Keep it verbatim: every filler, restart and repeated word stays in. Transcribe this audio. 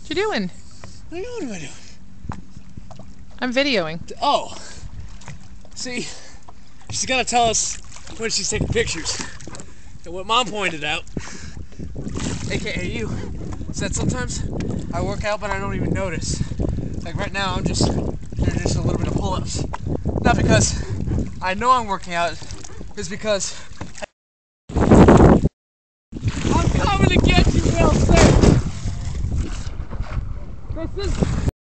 What you doing? What am I doing? I'm videoing. Oh. See, she's gonna tell us when she's taking pictures. And what Mom pointed out, aka you, is that sometimes I work out but I don't even notice. Like right now, I'm just doing just a little bit of pull-ups. Not because I know I'm working out, it's because I'm coming to get you, Wilson! This is